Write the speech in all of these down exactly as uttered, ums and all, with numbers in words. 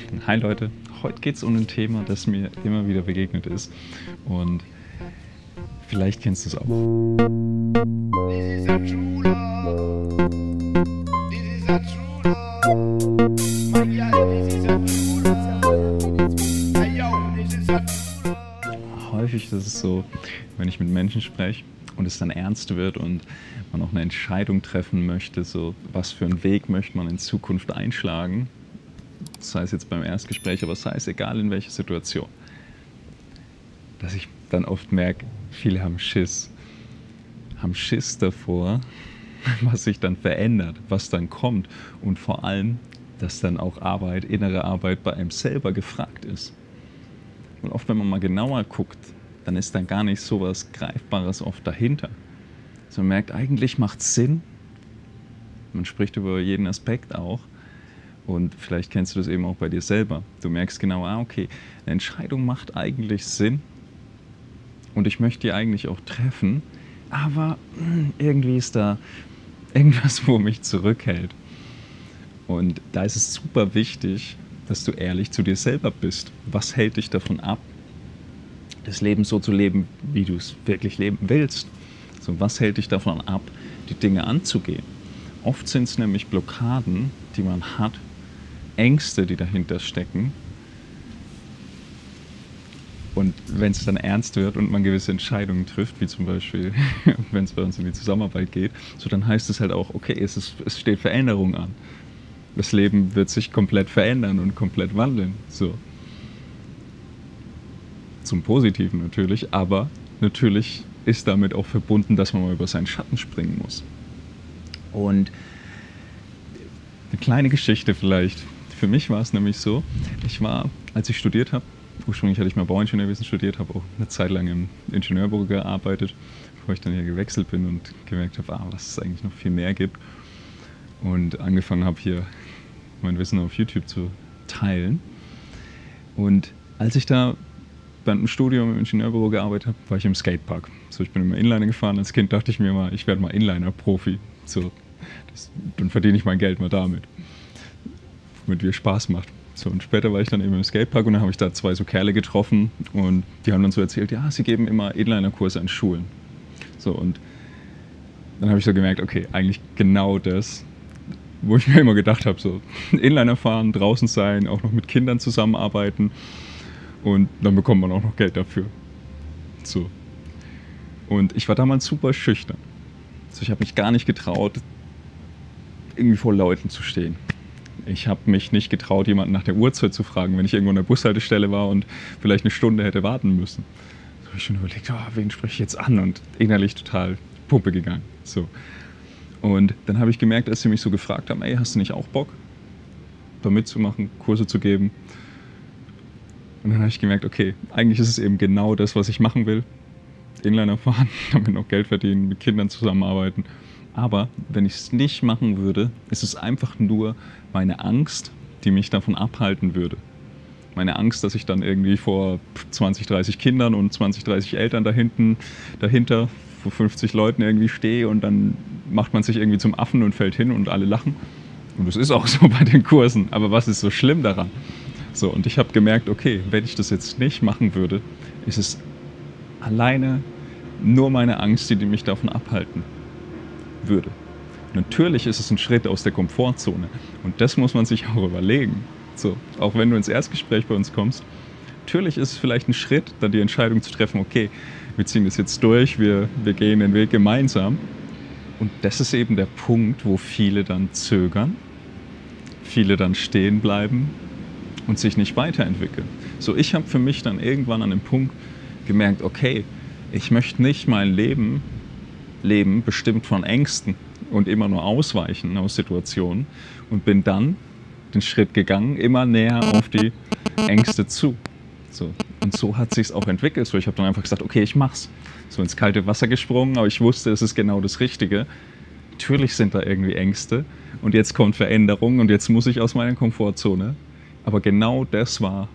Hi Leute, heute geht es um ein Thema, das mir immer wieder begegnet ist und vielleicht kennst du es auch. This is a true love. This is a true love. My girl, this is a true love. Hey yo, this is a true love. Häufig ist es so, wenn ich mit Menschen spreche und es dann ernst wird und man auch eine Entscheidung treffen möchte, so was für einen Weg möchte man in Zukunft einschlagen, sei es jetzt beim Erstgespräch, aber sei es egal in welcher Situation, dass ich dann oft merke, viele haben Schiss, haben Schiss davor, was sich dann verändert, was dann kommt und vor allem, dass dann auch Arbeit, innere Arbeit bei einem selber gefragt ist. Und oft, wenn man mal genauer guckt, dann ist dann gar nicht so was Greifbares oft dahinter. Also man merkt, eigentlich macht es Sinn, man spricht über jeden Aspekt auch und vielleicht kennst du das eben auch bei dir selber. Du merkst genau, ah okay, eine Entscheidung macht eigentlich Sinn und ich möchte die eigentlich auch treffen, aber irgendwie ist da irgendwas, wo mich zurückhält. Und da ist es super wichtig, dass du ehrlich zu dir selber bist. Was hält dich davon ab, das Leben so zu leben, wie du es wirklich leben willst? So, was hält dich davon ab, die Dinge anzugehen? Oft sind es nämlich Blockaden, die man hat, Ängste, die dahinter stecken. Und wenn es dann ernst wird und man gewisse Entscheidungen trifft, wie zum Beispiel, wenn es bei uns in die Zusammenarbeit geht, so dann heißt es halt auch, okay, es, ist, es steht Veränderung an. Das Leben wird sich komplett verändern und komplett wandeln. So. Zum Positiven natürlich, aber natürlich ist damit auch verbunden, dass man mal über seinen Schatten springen muss. Und eine kleine Geschichte vielleicht. Für mich war es nämlich so, ich war, als ich studiert habe, ursprünglich hatte ich mal Bauingenieurwesen studiert, habe auch eine Zeit lang im Ingenieurbüro gearbeitet, bevor ich dann hier gewechselt bin und gemerkt habe, ah, was es eigentlich noch viel mehr gibt. Und angefangen habe, hier mein Wissen auf YouTube zu teilen. Und als ich da während dem Studium im Ingenieurbüro gearbeitet habe, war ich im Skatepark. So, ich bin immer Inliner gefahren. Als Kind dachte ich mir mal, ich werde mal Inliner-Profi. So, das, dann verdiene ich mein Geld mal damit, womit mir Spaß macht. So, und später war ich dann eben im Skatepark und dann habe ich da zwei so Kerle getroffen und die haben dann so erzählt, ja, sie geben immer Inliner-Kurse an Schulen. So, und dann habe ich so gemerkt, okay, eigentlich genau das, wo ich mir immer gedacht habe, so Inliner fahren, draußen sein, auch noch mit Kindern zusammenarbeiten und dann bekommt man auch noch Geld dafür. So. Und ich war damals super schüchtern. Also ich habe mich gar nicht getraut, irgendwie vor Leuten zu stehen. Ich habe mich nicht getraut, jemanden nach der Uhrzeit zu fragen, wenn ich irgendwo an der Bushaltestelle war und vielleicht eine Stunde hätte warten müssen. Da habe ich schon überlegt, oh, wen spreche ich jetzt an? Und innerlich total Pumpe gegangen. So. Und dann habe ich gemerkt, als sie mich so gefragt haben, ey, hast du nicht auch Bock, da mitzumachen, Kurse zu geben? Und dann habe ich gemerkt, okay, eigentlich ist es eben genau das, was ich machen will. Inliner fahren, damit noch Geld verdienen, mit Kindern zusammenarbeiten. Aber wenn ich es nicht machen würde, ist es einfach nur meine Angst, die mich davon abhalten würde. Meine Angst, dass ich dann irgendwie vor zwanzig, dreißig Kindern und zwanzig, dreißig Eltern da hinten, dahinter vor fünfzig Leuten irgendwie stehe und dann macht man sich irgendwie zum Affen und fällt hin und alle lachen. Und das ist auch so bei den Kursen. Aber was ist so schlimm daran? So, und ich habe gemerkt, okay, wenn ich das jetzt nicht machen würde, ist es alleine nur meine Angst, die, die mich davon abhalten würde. Natürlich ist es ein Schritt aus der Komfortzone und das muss man sich auch überlegen. So, auch wenn du ins Erstgespräch bei uns kommst, natürlich ist es vielleicht ein Schritt, dann die Entscheidung zu treffen, okay, wir ziehen das jetzt durch, wir, wir gehen den Weg gemeinsam. Und das ist eben der Punkt, wo viele dann zögern, viele dann stehen bleiben und sich nicht weiterentwickeln. So, ich habe für mich dann irgendwann an dem Punkt gemerkt, okay, ich möchte nicht mein Leben leben, bestimmt von Ängsten und immer nur ausweichen aus Situationen und bin dann den Schritt gegangen, immer näher auf die Ängste zu. So. Und so hat sich es auch entwickelt. So, ich habe dann einfach gesagt, okay, ich mach's. So ins kalte Wasser gesprungen, aber ich wusste, es ist genau das Richtige. Natürlich sind da irgendwie Ängste und jetzt kommt Veränderung und jetzt muss ich aus meiner Komfortzone. Aber genau das war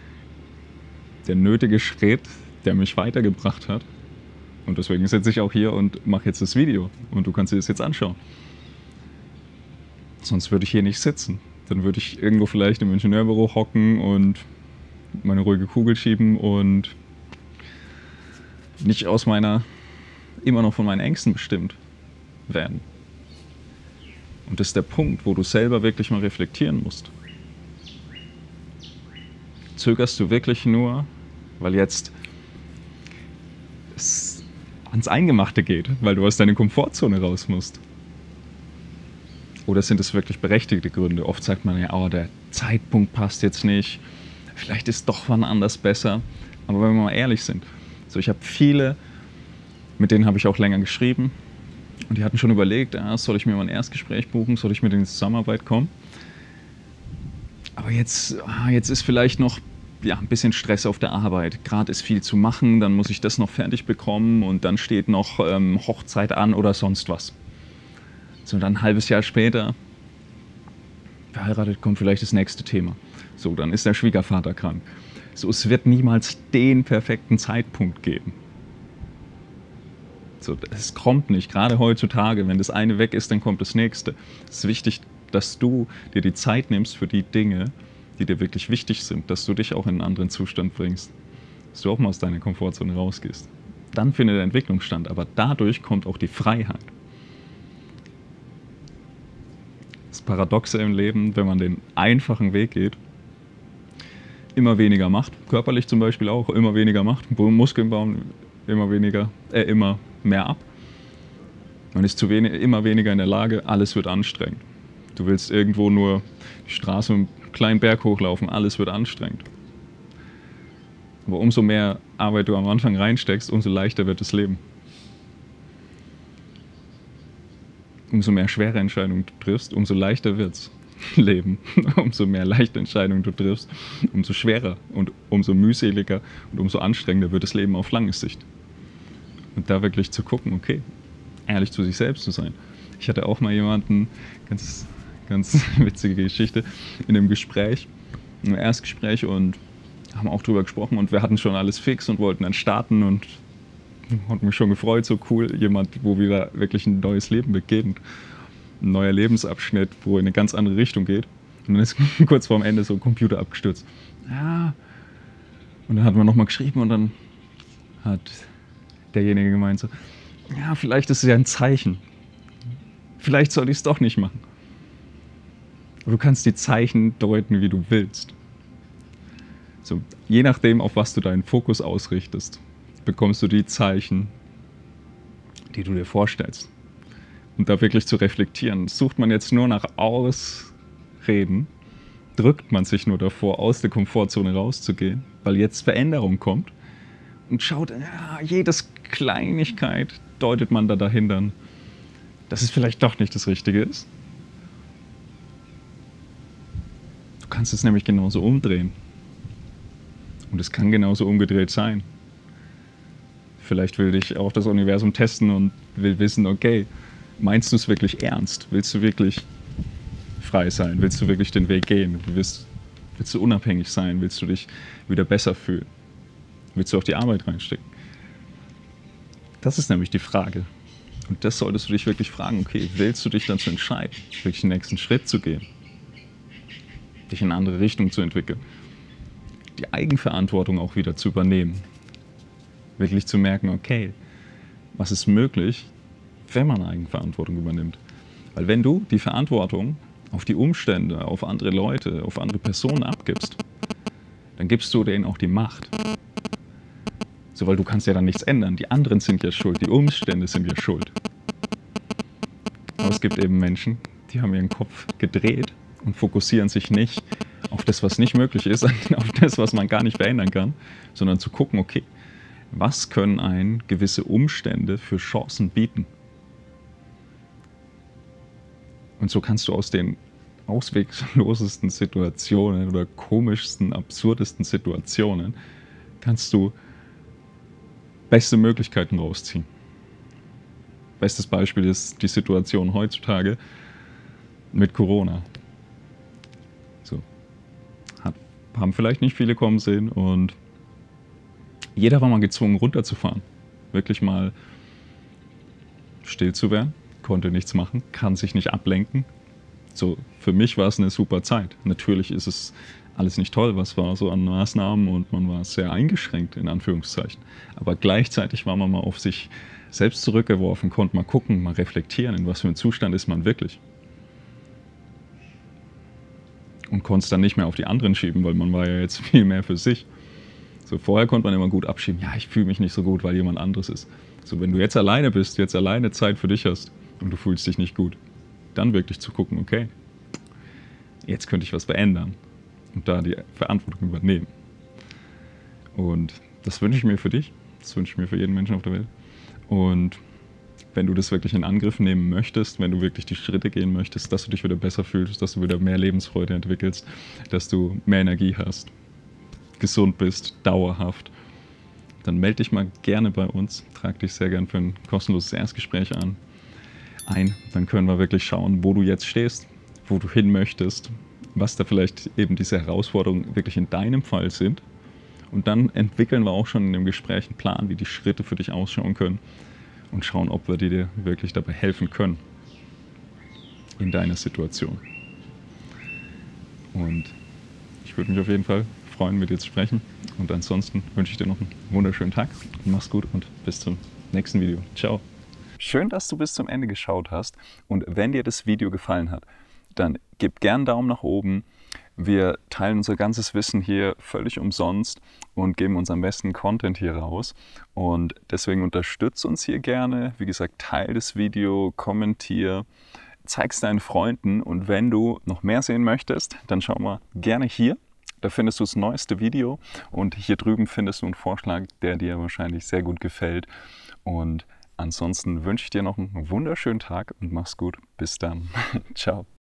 der nötige Schritt, der mich weitergebracht hat. Und deswegen sitze ich auch hier und mache jetzt das Video und du kannst dir das jetzt anschauen. Sonst würde ich hier nicht sitzen. dann würde ich irgendwo vielleicht im Ingenieurbüro hocken und meine ruhige Kugel schieben und nicht aus meiner, immer noch von meinen Ängsten bestimmt werden. Und das ist der Punkt, wo du selber wirklich mal reflektieren musst. Zögerst du wirklich nur, weil jetzt es ans Eingemachte geht, weil du aus deiner Komfortzone raus musst? Oder sind es wirklich berechtigte Gründe? Oft sagt man ja, oh, der Zeitpunkt passt jetzt nicht, vielleicht ist doch wann anders besser. Aber wenn wir mal ehrlich sind, so ich habe viele, mit denen habe ich auch länger geschrieben, und die hatten schon überlegt, ah, soll ich mir mal ein Erstgespräch buchen, soll ich mit denen in die Zusammenarbeit kommen? Aber jetzt, ah, jetzt ist vielleicht noch ja, ein bisschen Stress auf der Arbeit. Gerade ist viel zu machen, dann muss ich das noch fertig bekommen und dann steht noch ähm, Hochzeit an oder sonst was. So, dann ein halbes Jahr später, verheiratet, kommt vielleicht das nächste Thema. So, dann ist der Schwiegervater krank. So, es wird niemals den perfekten Zeitpunkt geben. So, es kommt nicht, gerade heutzutage, wenn das eine weg ist, dann kommt das nächste. Es ist wichtig, dass du dir die Zeit nimmst für die Dinge, die dir wirklich wichtig sind, dass du dich auch in einen anderen Zustand bringst, dass du auch mal aus deiner Komfortzone rausgehst. Dann findet der Entwicklung statt, aber dadurch kommt auch die Freiheit. Das Paradoxe im Leben, wenn man den einfachen Weg geht, immer weniger macht, körperlich zum Beispiel auch, immer weniger macht, Muskeln bauen, immer weniger, äh, immer mehr ab. Man ist zu wenig, immer weniger in der Lage, alles wird anstrengend. Du willst irgendwo nur die Straße mit einem kleinen Berg hochlaufen, alles wird anstrengend. Aber umso mehr Arbeit du am Anfang reinsteckst, umso leichter wird das Leben. Umso mehr schwere Entscheidungen du triffst, umso leichter wird's Leben. Umso mehr leichte Entscheidungen du triffst, umso schwerer und umso mühseliger und umso anstrengender wird das Leben auf lange Sicht. Und da wirklich zu gucken, okay, ehrlich zu sich selbst zu sein. Ich hatte auch mal jemanden, ganz, ganz witzige Geschichte, in einem Gespräch, im Erstgespräch und haben auch drüber gesprochen und wir hatten schon alles fix und wollten dann starten und hat mich schon gefreut, so cool, jemand, wo wieder wirklich ein neues Leben beginnt. Ein neuer Lebensabschnitt, wo in eine ganz andere Richtung geht. Und dann ist kurz vorm Ende so ein Computer abgestürzt. Ja. Und dann hat man nochmal geschrieben und dann hat derjenige gemeint so, ja, vielleicht ist es ja ein Zeichen. Vielleicht soll ich es doch nicht machen. Aber du kannst die Zeichen deuten, wie du willst. So, je nachdem, auf was du deinen Fokus ausrichtest, bekommst du die Zeichen, die du dir vorstellst. Und da wirklich zu reflektieren. Sucht man jetzt nur nach Ausreden, drückt man sich nur davor, aus der Komfortzone rauszugehen, weil jetzt Veränderung kommt und schaut, ja, jedes Kleinigkeit deutet man da dahinter, dass es vielleicht doch nicht das Richtige ist. Du kannst es nämlich genauso umdrehen. Und es kann genauso umgedreht sein. Vielleicht will dich auch das Universum testen und will wissen, okay, meinst du es wirklich ernst? Willst du wirklich frei sein? Willst du wirklich den Weg gehen? Willst, willst du unabhängig sein? Willst du dich wieder besser fühlen? Willst du auch die Arbeit reinstecken? Das ist nämlich die Frage. Und das solltest du dich wirklich fragen, okay, willst du dich dazu entscheiden, wirklich den nächsten Schritt zu gehen? Dich in eine andere Richtung zu entwickeln? Die Eigenverantwortung auch wieder zu übernehmen? Wirklich zu merken, okay, was ist möglich, wenn man Eigenverantwortung übernimmt? Weil wenn du die Verantwortung auf die Umstände, auf andere Leute, auf andere Personen abgibst, dann gibst du denen auch die Macht. So, weil du kannst ja dann nichts ändern. Die anderen sind ja schuld, die Umstände sind ja schuld. Aber es gibt eben Menschen, die haben ihren Kopf gedreht und fokussieren sich nicht auf das, was nicht möglich ist, auf das, was man gar nicht verändern kann, sondern zu gucken, okay, was können einen gewisse Umstände für Chancen bieten? Und so kannst du aus den ausweglosesten Situationen oder komischsten, absurdesten Situationen, kannst du beste Möglichkeiten rausziehen. Bestes Beispiel ist die Situation heutzutage mit Corona. So, hat, haben vielleicht nicht viele kommen sehen und jeder war mal gezwungen runterzufahren. Wirklich mal still zu werden, konnte nichts machen, kann sich nicht ablenken, So, für mich war es eine super Zeit. Natürlich ist es alles nicht toll, was war so an Maßnahmen und man war sehr eingeschränkt, in Anführungszeichen. Aber gleichzeitig war man mal auf sich selbst zurückgeworfen, konnte mal gucken, mal reflektieren, in was für einem Zustand ist man wirklich. Und konnte es dann nicht mehr auf die anderen schieben, weil man war ja jetzt viel mehr für sich. So, vorher konnte man immer gut abschieben, ja, ich fühle mich nicht so gut, weil jemand anderes ist. So, wenn du jetzt alleine bist, jetzt alleine Zeit für dich hast und du fühlst dich nicht gut, dann wirklich zu gucken, okay, jetzt könnte ich was verändern und da die Verantwortung übernehmen. Und das wünsche ich mir für dich, das wünsche ich mir für jeden Menschen auf der Welt. Und wenn du das wirklich in Angriff nehmen möchtest, wenn du wirklich die Schritte gehen möchtest, dass du dich wieder besser fühlst, dass du wieder mehr Lebensfreude entwickelst, dass du mehr Energie hast, gesund bist, dauerhaft, dann melde dich mal gerne bei uns, trag dich sehr gern für ein kostenloses Erstgespräch an, ein. Dann können wir wirklich schauen, wo du jetzt stehst, wo du hin möchtest, was da vielleicht eben diese Herausforderungen wirklich in deinem Fall sind. Und dann entwickeln wir auch schon in dem Gespräch einen Plan, wie die Schritte für dich ausschauen können und schauen, ob wir dir wirklich dabei helfen können in deiner Situation. Und ich würde mich auf jeden Fall freuen, mit dir zu sprechen. Und ansonsten wünsche ich dir noch einen wunderschönen Tag. Mach's gut und bis zum nächsten Video. Ciao. Schön, dass du bis zum Ende geschaut hast. Und wenn dir das Video gefallen hat, dann gib gerne einen Daumen nach oben. Wir teilen unser ganzes Wissen hier völlig umsonst und geben unseren besten Content hier raus. Und deswegen unterstütze uns hier gerne. Wie gesagt, teile das Video, kommentiere, zeig es deinen Freunden. Und wenn du noch mehr sehen möchtest, dann schau mal gerne hier. Da findest du das neueste Video und hier drüben findest du einen Vorschlag, der dir wahrscheinlich sehr gut gefällt. Und ansonsten wünsche ich dir noch einen wunderschönen Tag und mach's gut. Bis dann. Ciao.